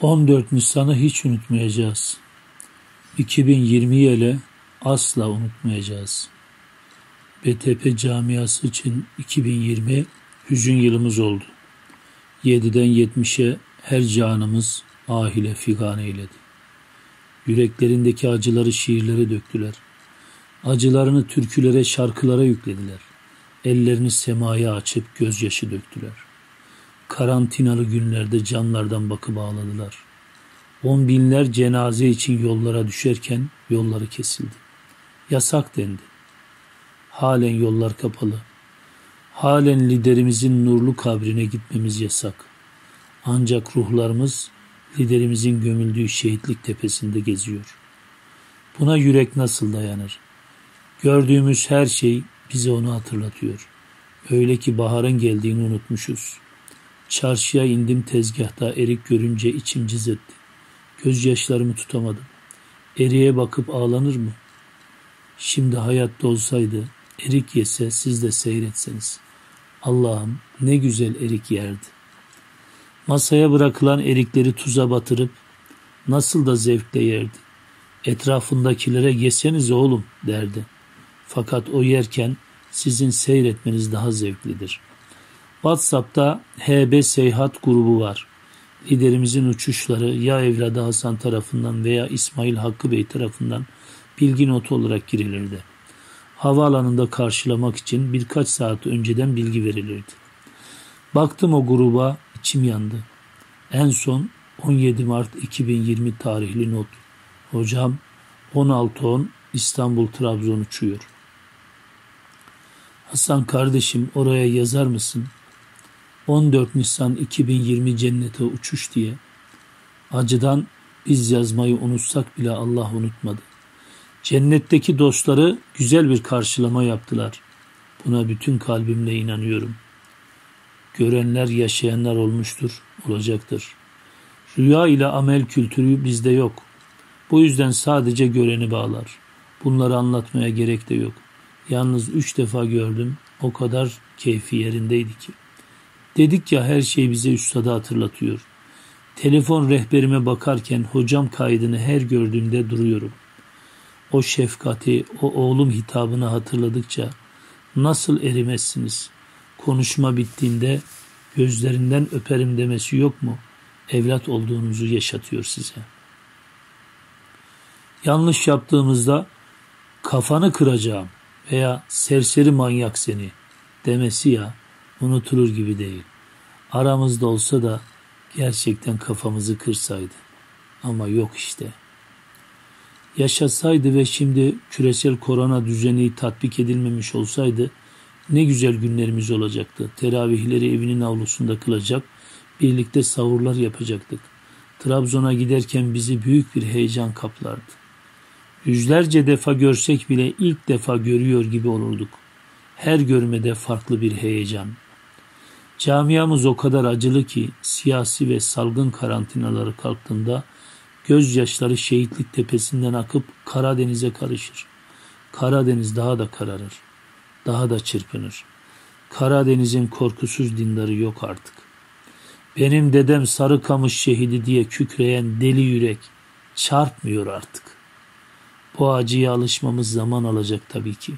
14 Nisan'ı hiç unutmayacağız. 2020'yi ele asla unutmayacağız. BTP camiası için 2020 hüzün yılımız oldu. 7'den 70'e her canımız ahile figan eyledi. Yüreklerindeki acıları şiirlere döktüler. Acılarını türkülere, şarkılara yüklediler. Ellerini semaya açıp gözyaşı döktüler. Karantinalı günlerde camlardan bakıp ağladılar. 10 binler cenaze için yollara düşerken yolları kesildi. Yasak dendi. Halen yollar kapalı. Halen liderimizin nurlu kabrine gitmemiz yasak. Ancak ruhlarımız liderimizin gömüldüğü şehitlik tepesinde geziyor. Buna yürek nasıl dayanır? Gördüğümüz her şey bize onu hatırlatıyor. Öyle ki baharın geldiğini unutmuşuz. Çarşıya indim, tezgahta erik görünce içim cız etti. Gözyaşlarımı tutamadım. Eriğe bakıp ağlanır mı? Şimdi hayatta olsaydı, erik yese siz de seyretseniz. Allah'ım ne güzel erik yerdi. Masaya bırakılan erikleri tuza batırıp nasıl da zevkle yerdi. Etrafındakilere yeseniz oğlum derdi. Fakat o yerken sizin seyretmeniz daha zevklidir. WhatsApp'ta HB Seyahat grubu var. Liderimizin uçuşları ya evladı Hasan tarafından veya İsmail Hakkı Bey tarafından bilgi notu olarak girilirdi. Havaalanında karşılamak için birkaç saat önceden bilgi verilirdi. Baktım o gruba, içim yandı. En son 17 Mart 2020 tarihli not. Hocam 16.10 İstanbul Trabzon uçuyor. Hasan kardeşim oraya yazar mısın? 14 Nisan 2020 cennete uçuş diye. Acıdan biz yazmayı unutsak bile Allah unutmadı. Cennetteki dostları güzel bir karşılama yaptılar. Buna bütün kalbimle inanıyorum. Görenler, yaşayanlar olmuştur, olacaktır. Rüya ile amel kültürü bizde yok. Bu yüzden sadece göreni bağlar. Bunları anlatmaya gerek de yok. Yalnız 3 defa gördüm, o kadar keyfi yerindeydi ki. Dedik ya her şey bize üstadı hatırlatıyor. Telefon rehberime bakarken hocam kaydını her gördüğümde duruyorum. O şefkati, o oğlum hitabını hatırladıkça nasıl erimezsiniz? Konuşma bittiğinde gözlerinden öperim demesi yok mu? Evlat olduğunuzu yaşatıyor size. Yanlış yaptığımızda kafanı kıracağım veya serseri manyak seni demesi ya unutulur gibi değil. Aramızda olsa da gerçekten kafamızı kırsaydı. Ama yok işte. Yaşasaydı ve şimdi küresel korona düzeni tatbik edilmemiş olsaydı ne güzel günlerimiz olacaktı. Teravihleri evinin avlusunda kılacak, birlikte sahurlar yapacaktık. Trabzon'a giderken bizi büyük bir heyecan kaplardı. Yüzlerce defa görsek bile ilk defa görüyor gibi olurduk. Her görmede farklı bir heyecan. Camiamız o kadar acılı ki siyasi ve salgın karantinaları kalktığında gözyaşları şehitlik tepesinden akıp Karadeniz'e karışır. Karadeniz daha da kararır, daha da çırpınır. Karadeniz'in korkusuz dindarı yok artık. Benim dedem Sarıkamış şehidi diye kükreyen deli yürek çarpmıyor artık. Bu acıya alışmamız zaman alacak tabii ki.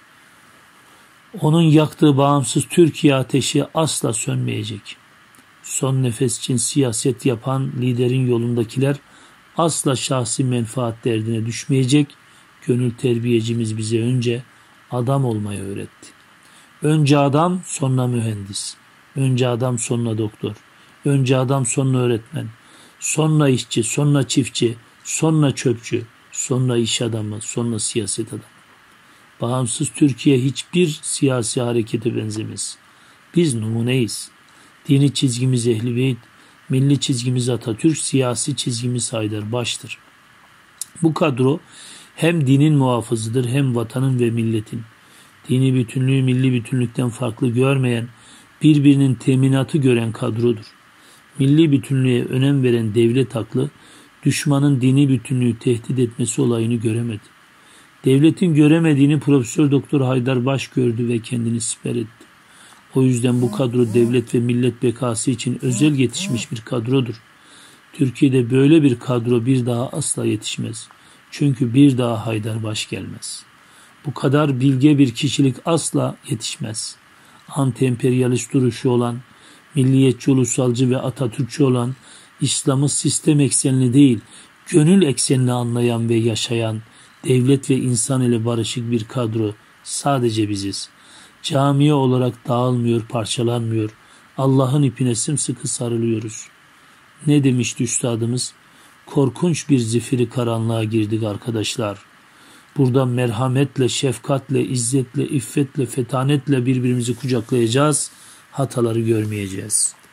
Onun yaktığı bağımsız Türkiye ateşi asla sönmeyecek. Son nefes için siyaset yapan liderin yolundakiler asla şahsi menfaat derdine düşmeyecek. Gönül terbiyecimiz bize önce adam olmayı öğretti. Önce adam, sonra mühendis. Önce adam, sonra doktor. Önce adam, sonra öğretmen. Sonra işçi, sonra çiftçi, sonra çöpçü, sonra iş adamı, sonra siyaset adamı. Bağımsız Türkiye hiçbir siyasi harekete benzemez. Biz numuneyiz. Dini çizgimiz Ehl-i Beyt, milli çizgimiz Atatürk, siyasi çizgimiz Haydarpaşa'dır. Bu kadro hem dinin muhafızıdır hem vatanın ve milletin. Dini bütünlüğü milli bütünlükten farklı görmeyen, birbirinin teminatı gören kadrodur. Milli bütünlüğe önem veren devlet aklı, düşmanın dini bütünlüğü tehdit etmesi olayını göremedi. Devletin göremediğini Profesör Doktor Haydarpaşa gördü ve kendini siper etti. O yüzden bu kadro devlet ve millet bekası için özel yetişmiş bir kadrodur. Türkiye'de böyle bir kadro bir daha asla yetişmez. Çünkü bir daha Haydarbaş gelmez. Bu kadar bilge bir kişilik asla yetişmez. Anti-emperyalist duruşu olan, milliyetçi, ulusalcı ve Atatürkçü olan, İslam'ı sistem eksenli değil, gönül eksenli anlayan ve yaşayan, devlet ve insan ile barışık bir kadro sadece biziz. Camiye olarak dağılmıyor, parçalanmıyor. Allah'ın ipine sımsıkı sarılıyoruz. Ne demişti üstadımız? Korkunç bir zifiri karanlığa girdik arkadaşlar. Burada merhametle, şefkatle, izzetle, iffetle, fetanetle birbirimizi kucaklayacağız. Hataları görmeyeceğiz.